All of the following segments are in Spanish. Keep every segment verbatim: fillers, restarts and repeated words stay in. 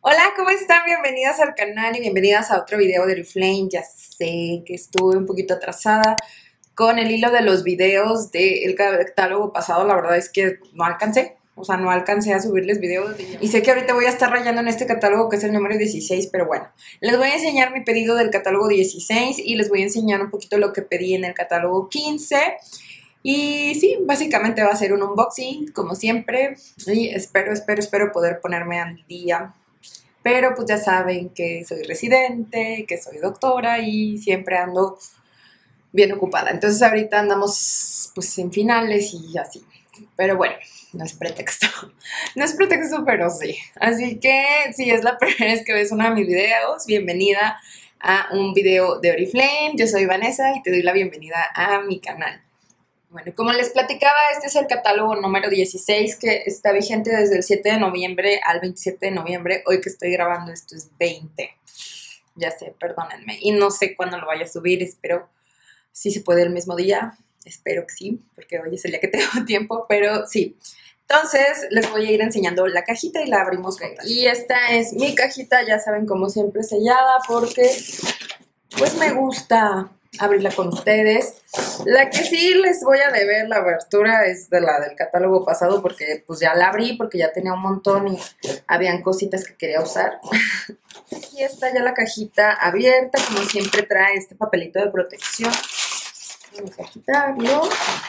Hola, ¿cómo están? Bienvenidas al canal y bienvenidas a otro video de Oriflame. Ya sé que estuve un poquito atrasada con el hilo de los videos del catálogo pasado. La verdad es que no alcancé, o sea, no alcancé a subirles videos. Y sé que ahorita voy a estar rayando en este catálogo que es el número dieciséis, pero bueno. Les voy a enseñar mi pedido del catálogo dieciséis y les voy a enseñar un poquito lo que pedí en el catálogo quince. Y sí, básicamente va a ser un unboxing, como siempre. Y espero, espero, espero poder ponerme al día. Pero pues ya saben que soy residente, que soy doctora y siempre ando bien ocupada. Entonces ahorita andamos pues en finales y así. Pero bueno, no es pretexto. No es pretexto, pero sí. Así que si es la primera vez que ves uno de mis videos, bienvenida a un video de Oriflame. Yo soy Vanessa y te doy la bienvenida a mi canal. Bueno, como les platicaba, este es el catálogo número dieciséis que está vigente desde el siete de noviembre al veintisiete de noviembre. Hoy que estoy grabando esto es veinte. Ya sé, perdónenme. Y no sé cuándo lo vaya a subir, espero si se puede el mismo día. Espero que sí, porque hoy es el día que tengo tiempo, pero sí. Entonces les voy a ir enseñando la cajita y la abrimos juntas. Y esta es mi cajita, ya saben, como siempre sellada, porque pues me gusta abrirla con ustedes. La que sí les voy a deber la abertura es de la del catálogo pasado, porque pues ya la abrí, porque ya tenía un montón y habían cositas que quería usar. Aquí está ya la cajita abierta, como siempre trae este papelito de protección. Vamos a quitarlo.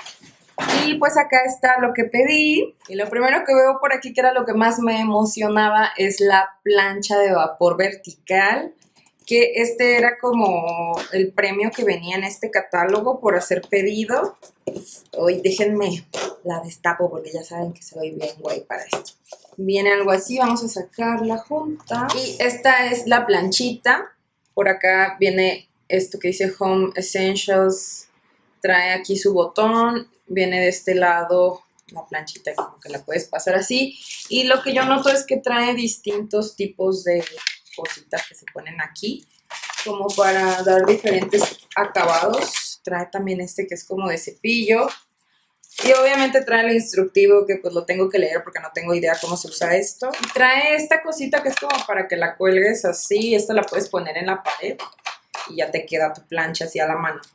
Y pues acá está lo que pedí. Y lo primero que veo por aquí, que era lo que más me emocionaba, es la plancha de vapor vertical. Que este era como el premio que venía en este catálogo por hacer pedido. Hoy déjenme la destapo porque ya saben que soy bien guay para esto. Viene algo así, vamos a sacarla junta. Y esta es la planchita. Por acá viene esto que dice Home Essentials. Trae aquí su botón. Viene de este lado la planchita, como que la puedes pasar así. Y lo que yo noto es que trae distintos tipos de cositas que se ponen aquí, como para dar diferentes acabados. Trae también este que es como de cepillo. Y obviamente trae el instructivo que pues lo tengo que leer porque no tengo idea cómo se usa esto. Y trae esta cosita que es como para que la cuelgues así. Esta la puedes poner en la pared y ya te queda tu plancha así a la mano.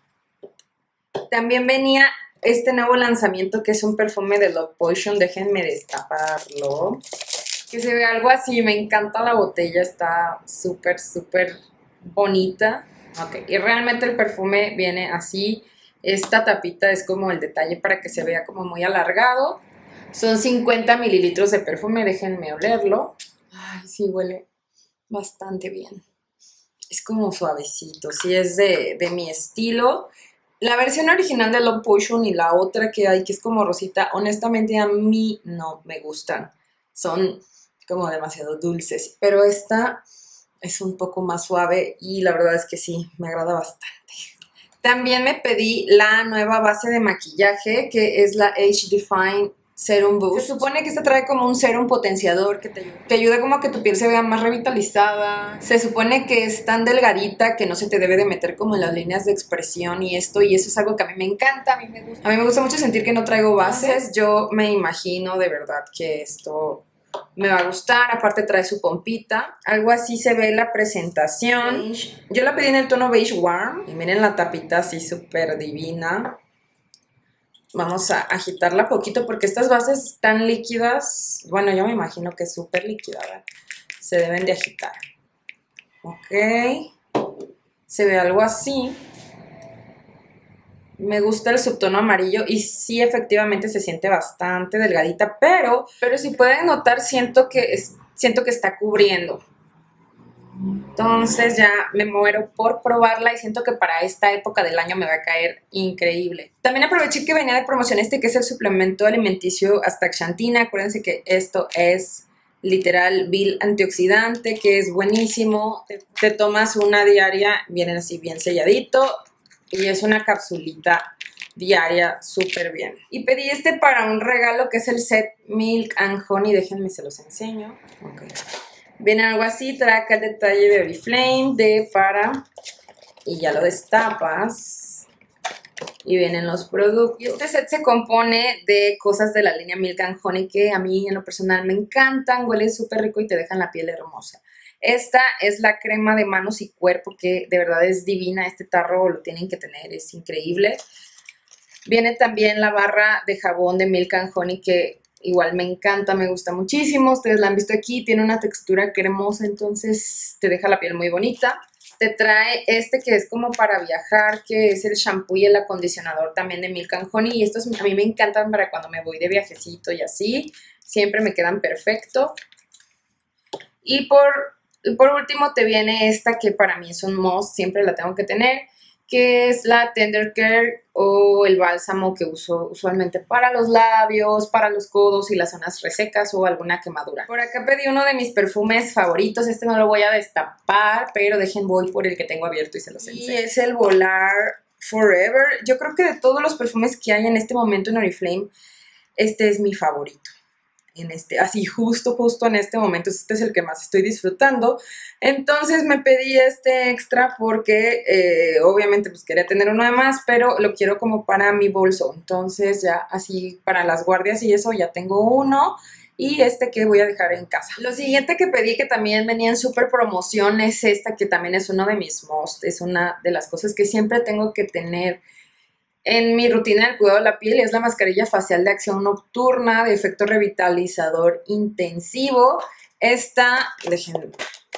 También venía este nuevo lanzamiento que es un perfume de Love Potion. Déjenme destaparlo. Que se ve algo así, me encanta la botella, está súper, súper bonita. Ok, y realmente el perfume viene así. Esta tapita es como el detalle para que se vea como muy alargado. Son cincuenta mililitros de perfume, déjenme olerlo. Ay, sí, huele bastante bien. Es como suavecito, sí es de, de mi estilo. La versión original de Love Potion y la otra que hay, que es como rosita, honestamente a mí no me gustan. Son como demasiado dulces, pero esta es un poco más suave y la verdad es que sí, me agrada bastante. También me pedí la nueva base de maquillaje, que es la Age Define Serum Boost. Se supone que esta trae como un serum potenciador que te ayuda, te ayuda como a que tu piel se vea más revitalizada. Se supone que es tan delgadita que no se te debe de meter como en las líneas de expresión y esto, y eso es algo que a mí me encanta, a mí me gusta. A mí me gusta mucho sentir que no traigo bases. Yo me imagino de verdad que esto me va a gustar. Aparte trae su pompita. Algo así se ve la presentación. Beige. Yo la pedí en el tono beige warm. Y miren la tapita así súper divina. Vamos a agitarla poquito porque estas bases están líquidas. Bueno, yo me imagino que es súper líquida, ¿verdad? Se deben de agitar. Ok. Se ve algo así. Me gusta el subtono amarillo y sí, efectivamente se siente bastante delgadita, pero, pero si pueden notar, siento que, es, siento que está cubriendo. Entonces ya me muero por probarla y siento que para esta época del año me va a caer increíble. También aproveché que venía de promoción este que es el suplemento alimenticio astaxantina. Acuérdense que esto es literal Vil antioxidante, que es buenísimo. Te, te tomas una diaria, vienen así bien selladito. Y es una capsulita diaria súper bien. Y pedí este para un regalo que es el set Milk and Honey. Déjenme, se los enseño. Ok. Viene algo así, trae acá el detalle de Oriflame, de para... Y ya lo destapas. y vienen los productos. Y este set se compone de cosas de la línea Milk and Honey que a mí en lo personal me encantan, huele súper rico y te dejan la piel hermosa. Esta es la crema de manos y cuerpo que de verdad es divina, este tarro lo tienen que tener, es increíble. Viene también la barra de jabón de Milk and Honey que igual me encanta, me gusta muchísimo. Ustedes la han visto aquí, tiene una textura cremosa, entonces te deja la piel muy bonita. Te trae este que es como para viajar, que es el shampoo y el acondicionador también de Milk and Honey. Y estos a mí me encantan para cuando me voy de viajecito y así. Siempre me quedan perfecto. Y por, por último te viene esta que para mí es un must, siempre la tengo que tener, que es la Tender Care o el bálsamo que uso usualmente para los labios, para los codos y las zonas resecas o alguna quemadura. Por acá pedí uno de mis perfumes favoritos, este no lo voy a destapar, pero dejen voy por el que tengo abierto y se los enseño. Y es el Volar Forever. Yo creo que de todos los perfumes que hay en este momento en Oriflame, este es mi favorito. En este, así justo, justo en este momento, este es el que más estoy disfrutando. Entonces me pedí este extra porque eh, obviamente pues quería tener uno de más, pero lo quiero como para mi bolso. Entonces ya así para las guardias y eso ya tengo uno y este que voy a dejar en casa. Lo siguiente que pedí que también venía en súper promoción es esta que también es uno de mis must. Es una de las cosas que siempre tengo que tener en mi rutina del cuidado de la piel, es la mascarilla facial de acción nocturna de efecto revitalizador intensivo. Esta, dejen,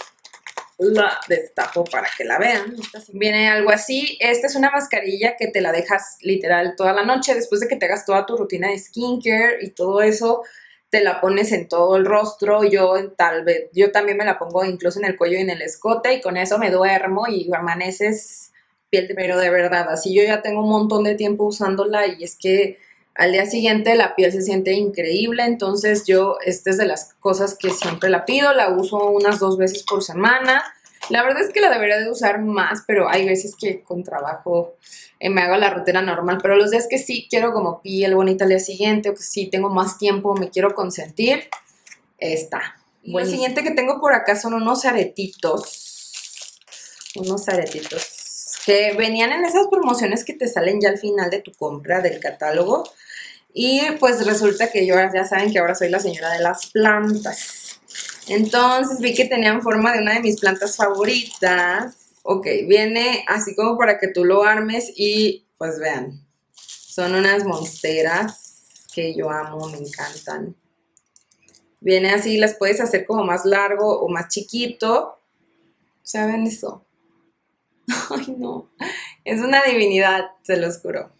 la destapo para que la vean. Esta viene algo así. Esta es una mascarilla que te la dejas literal toda la noche. Después de que te hagas toda tu rutina de skincare y todo eso, te la pones en todo el rostro. Yo tal vez, yo también me la pongo incluso en el cuello y en el escote y con eso me duermo y amaneces piel de, pero de verdad, así yo ya tengo un montón de tiempo usándola y es que al día siguiente la piel se siente increíble, entonces yo, esta es de las cosas que siempre la pido, la uso unas dos veces por semana. La verdad es que la debería de usar más, pero hay veces que con trabajo eh, me hago la rutina normal, pero los días que sí quiero como piel bonita al día siguiente o que sí tengo más tiempo, me quiero consentir, esta. Lo siguiente que tengo por acá son unos aretitos, unos aretitos que venían en esas promociones que te salen ya al final de tu compra del catálogo. Y pues resulta que yo, ya saben que ahora soy la señora de las plantas. Entonces vi que tenían forma de una de mis plantas favoritas. Ok, viene así como para que tú lo armes y pues vean. Son unas monsteras que yo amo, me encantan. Viene así, las puedes hacer como más largo o más chiquito. ¿Saben eso? Ay, no. Es una divinidad, se los juro.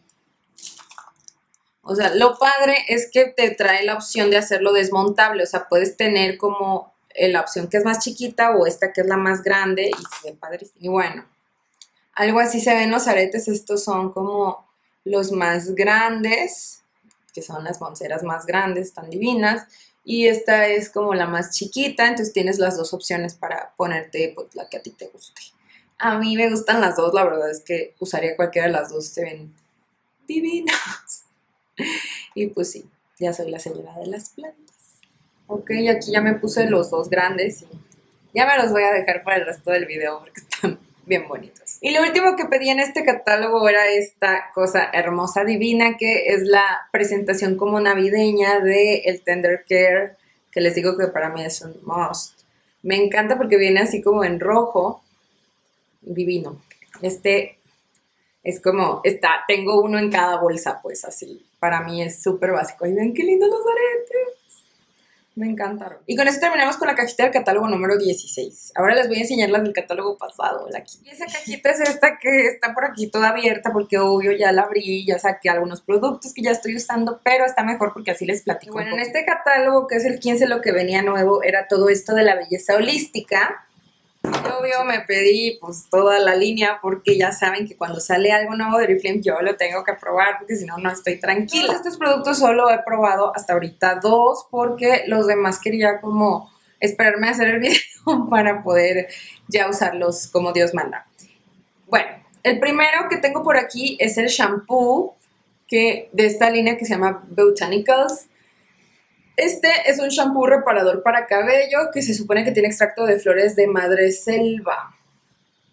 O sea, lo padre es que te trae la opción de hacerlo desmontable. O sea, puedes tener como la opción que es más chiquita o esta que es la más grande y se ve padrísimo. Y bueno, algo así se ven los aretes. Estos son como los más grandes, que son las monceras más grandes, tan divinas. Y esta es como la más chiquita, entonces tienes las dos opciones para ponerte pues, la que a ti te guste. A mí me gustan las dos, la verdad es que usaría cualquiera de las dos, se ven divinas. Y pues sí, ya soy la señora de las plantas. Ok, aquí ya me puse los dos grandes y ya me los voy a dejar para el resto del video porque están bien bonitos. Y lo último que pedí en este catálogo era esta cosa hermosa, divina, que es la presentación como navideña de el Tender Care, que les digo que para mí es un must. Me encanta porque viene así como en rojo. Divino. Este es como, está, tengo uno en cada bolsa, pues así. Para mí es súper básico. Y ven qué lindos los aretes. Me encantaron. Y con eso terminamos con la cajita del catálogo número dieciséis. Ahora les voy a enseñar las del catálogo pasado. La aquí. Y esa cajita es esta que está por aquí toda abierta porque obvio ya la abrí, ya saqué algunos productos que ya estoy usando, pero está mejor porque así les platico. Bueno, en este catálogo que es el quince lo que venía nuevo era todo esto de la belleza holística. Obvio me pedí pues toda la línea porque ya saben que cuando sale algo nuevo de Oriflame yo lo tengo que probar porque si no, no estoy tranquila. Todos estos productos solo he probado hasta ahorita dos porque los demás quería como esperarme a hacer el video para poder ya usarlos como Dios manda. Bueno, el primero que tengo por aquí es el shampoo que, de esta línea que se llama Botanicals. Este es un shampoo reparador para cabello que se supone que tiene extracto de flores de madre selva.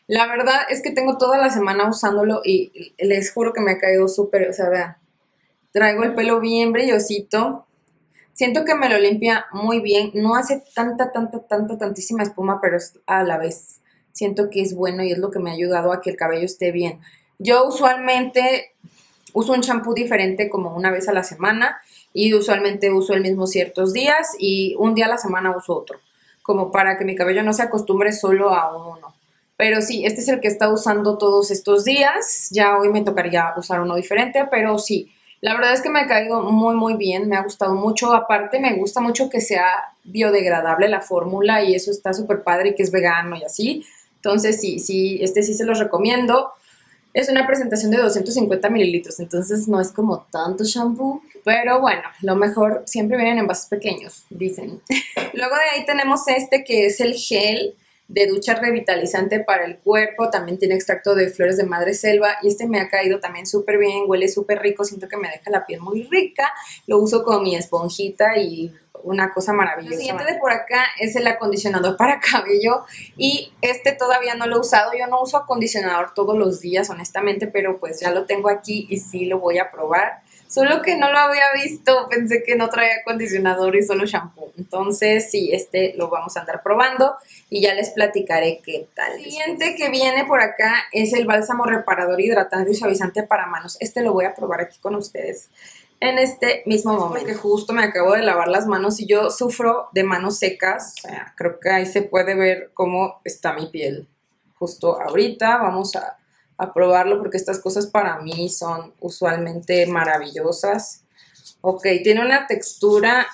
La verdad es que tengo toda la semana usándolo y les juro que me ha caído súper, o sea, vean, traigo el pelo bien brillosito. Siento que me lo limpia muy bien. No hace tanta, tanta, tanta, tantísima espuma, pero es a la vez siento que es bueno y es lo que me ha ayudado a que el cabello esté bien. Yo usualmente uso un champú diferente como una vez a la semana y usualmente uso el mismo ciertos días y un día a la semana uso otro, como para que mi cabello no se acostumbre solo a uno. Pero sí, este es el que he estado usando todos estos días. Ya hoy me tocaría usar uno diferente, pero sí. La verdad es que me ha caído muy, muy bien. Me ha gustado mucho. Aparte, me gusta mucho que sea biodegradable la fórmula y eso está súper padre y que es vegano y así. Entonces, sí, sí, este sí se los recomiendo. Es una presentación de doscientos cincuenta mililitros, entonces no es como tanto shampoo. Pero bueno, lo mejor siempre vienen en vasos pequeños, dicen. Luego de ahí tenemos este que es el gel de ducha revitalizante para el cuerpo. También tiene extracto de flores de madre selva y este me ha caído también súper bien, huele súper rico, siento que me deja la piel muy rica. Lo uso con mi esponjita y una cosa maravillosa. Lo siguiente de por acá es el acondicionador para cabello y este todavía no lo he usado. Yo no uso acondicionador todos los días, honestamente, pero pues ya lo tengo aquí y sí lo voy a probar. Solo que no lo había visto, pensé que no traía acondicionador y solo shampoo. Entonces sí, este lo vamos a andar probando y ya les platicaré qué tal. El siguiente que viene por acá es el bálsamo reparador, hidratante y suavizante para manos. Este lo voy a probar aquí con ustedes en este mismo momento, porque justo me acabo de lavar las manos y yo sufro de manos secas. O sea, creo que ahí se puede ver cómo está mi piel justo ahorita. Vamos a, a probarlo porque estas cosas para mí son usualmente maravillosas. Ok, tiene una textura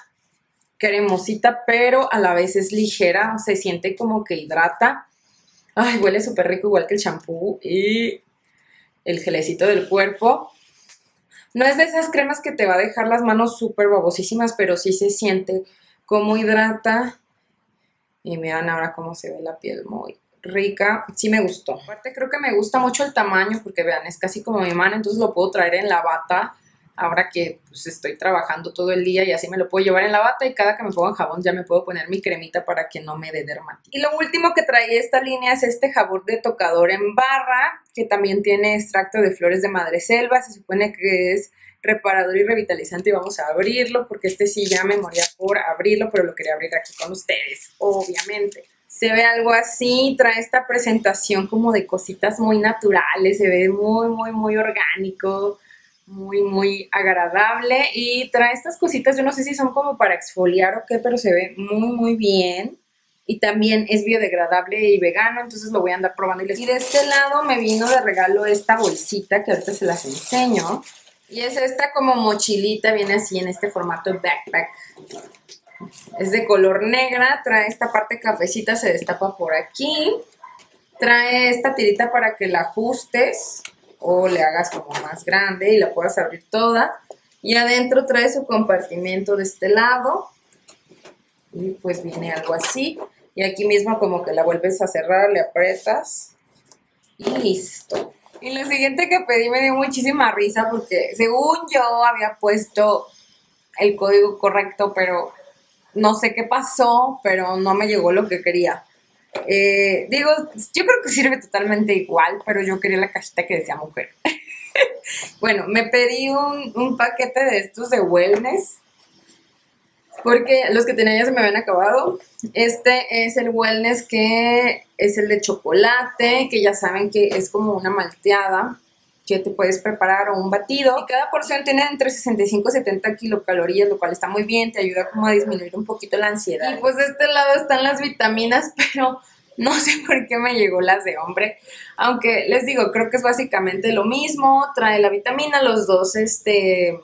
cremosita, pero a la vez es ligera, se siente como que hidrata. Ay, huele súper rico, igual que el champú y el gelecito del cuerpo. No es de esas cremas que te va a dejar las manos súper babosísimas, pero sí se siente como hidrata. Y vean ahora cómo se ve la piel, muy rica. Sí me gustó. Aparte creo que me gusta mucho el tamaño, porque vean, es casi como mi mano, entonces lo puedo traer en la bata. Ahora que pues, estoy trabajando todo el día y así me lo puedo llevar en la bata y cada que me pongo jabón ya me puedo poner mi cremita para que no me dé dermatitis. Y lo último que trae esta línea es este jabón de tocador en barra, que también tiene extracto de flores de madreselva. Se supone que es reparador y revitalizante y vamos a abrirlo porque este sí ya me moría por abrirlo, pero lo quería abrir aquí con ustedes, obviamente. Se ve algo así, trae esta presentación como de cositas muy naturales, se ve muy, muy, muy orgánico, muy, muy agradable y trae estas cositas, yo no sé si son como para exfoliar o qué, pero se ve muy, muy bien. Y también es biodegradable y vegano, entonces lo voy a andar probando. Y, les... y de este lado me vino de regalo esta bolsita que ahorita se las enseño. Y es esta como mochilita, viene así en este formato backpack. Es de color negra, trae esta parte cafecita, se destapa por aquí. Trae esta tirita para que la ajustes o le hagas como más grande y la puedas abrir toda. Y adentro trae su compartimento de este lado. Y pues viene algo así. Y aquí mismo como que la vuelves a cerrar, le aprietas y listo. Y lo siguiente que pedí me dio muchísima risa porque según yo había puesto el código correcto, pero no sé qué pasó, pero no me llegó lo que quería. Eh, digo, yo creo que sirve totalmente igual, pero yo quería la cajita que decía mujer. Bueno, me pedí un, un paquete de estos de wellness, porque los que tenía ya se me habían acabado. Este es el wellness que es el de chocolate, que ya saben que es como una malteada que te puedes preparar o un batido. Y cada porción tiene entre sesenta y cinco y setenta kilocalorías, lo cual está muy bien, te ayuda como a disminuir un poquito la ansiedad. Y pues de este lado están las vitaminas, pero no sé por qué me llegó las de hombre. Aunque les digo, creo que es básicamente lo mismo. Trae la vitamina, los dos, este...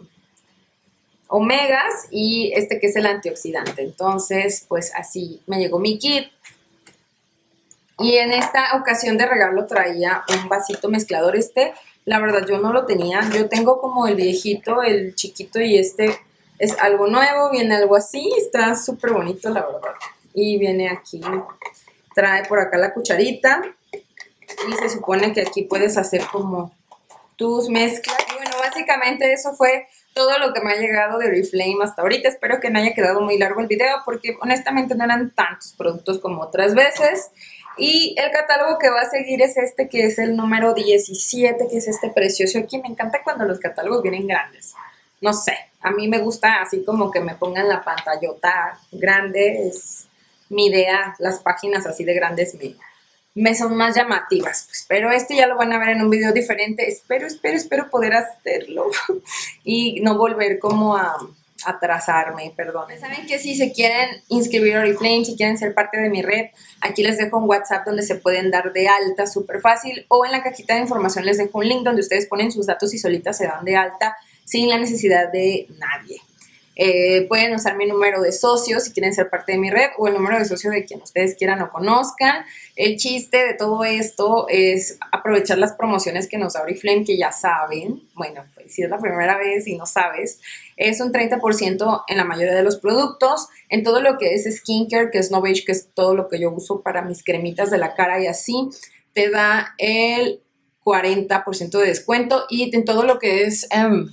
omegas y este que es el antioxidante. Entonces, pues así me llegó mi kit. Y en esta ocasión de regalo traía un vasito mezclador. Este, la verdad, yo no lo tenía. Yo tengo como el viejito, el chiquito, y este es algo nuevo. Viene algo así. Está súper bonito, la verdad. Y viene aquí. Trae por acá la cucharita. Y se supone que aquí puedes hacer como tus mezclas. Y bueno, básicamente eso fue todo lo que me ha llegado de Oriflame hasta ahorita. Espero que no haya quedado muy largo el video porque honestamente no eran tantos productos como otras veces. Y el catálogo que va a seguir es este, que es el número diecisiete, que es este precioso aquí. Me encanta cuando los catálogos vienen grandes. No sé, a mí me gusta así como que me pongan la pantallota grande, es mi idea, las páginas así de grandes me, me son más llamativas, pues, pero este ya lo van a ver en un video diferente, espero, espero, espero poder hacerlo y no volver como a atrasarme, perdón. Saben que si se quieren inscribir a Oriflame, si quieren ser parte de mi red, aquí les dejo un WhatsApp donde se pueden dar de alta súper fácil, o en la cajita de información les dejo un link donde ustedes ponen sus datos y solitas se dan de alta sin la necesidad de nadie. Eh, pueden usar mi número de socio si quieren ser parte de mi red, o el número de socio de quien ustedes quieran o conozcan. El chiste de todo esto es aprovechar las promociones que nos da Oriflame, que ya saben, bueno, pues si es la primera vez y no sabes, es un treinta por ciento en la mayoría de los productos, en todo lo que es skincare, que es No Beige, que es todo lo que yo uso para mis cremitas de la cara y así, te da el cuarenta por ciento de descuento, y en todo lo que es... Um,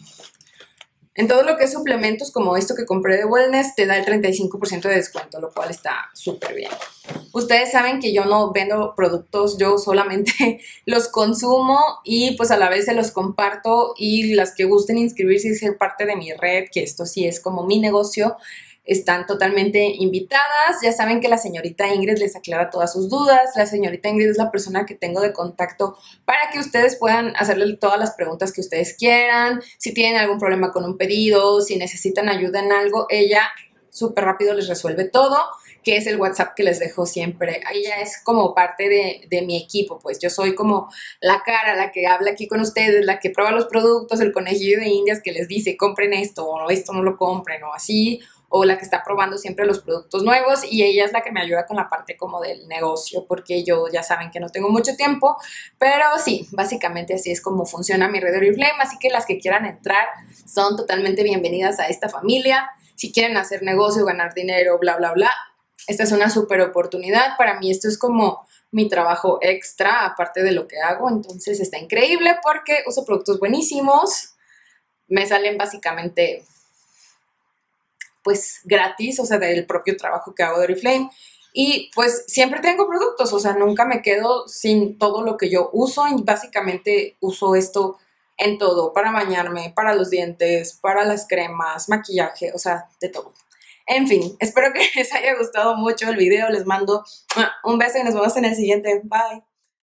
En todo lo que es suplementos como esto que compré de Wellness, te da el treinta y cinco por ciento de descuento, lo cual está súper bien. Ustedes saben que yo no vendo productos, yo solamente los consumo y pues a la vez se los comparto, y las que gusten inscribirse y ser parte de mi red, que esto sí es como mi negocio, están totalmente invitadas. Ya saben que la señorita Ingrid les aclara todas sus dudas. La señorita Ingrid es la persona que tengo de contacto para que ustedes puedan hacerle todas las preguntas que ustedes quieran. Si tienen algún problema con un pedido, si necesitan ayuda en algo, ella súper rápido les resuelve todo, que es el WhatsApp que les dejo siempre. Ella es como parte de, de mi equipo, pues yo soy como la cara, la que habla aquí con ustedes, la que prueba los productos, el conejillo de indias que les dice compren esto o esto no lo compren o así, o la que está probando siempre los productos nuevos, y ella es la que me ayuda con la parte como del negocio, porque yo ya saben que no tengo mucho tiempo, pero sí, básicamente así es como funciona mi red de Oriflame, así que las que quieran entrar son totalmente bienvenidas a esta familia. Si quieren hacer negocio, ganar dinero, bla, bla, bla, esta es una súper oportunidad. Para mí esto es como mi trabajo extra, aparte de lo que hago, entonces está increíble porque uso productos buenísimos, me salen básicamente pues gratis, o sea, del propio trabajo que hago de Oriflame. Y pues siempre tengo productos, o sea, nunca me quedo sin todo lo que yo uso, y básicamente uso esto en todo, para bañarme, para los dientes, para las cremas, maquillaje, o sea, de todo. En fin, espero que les haya gustado mucho el video, les mando un beso y nos vemos en el siguiente. Bye.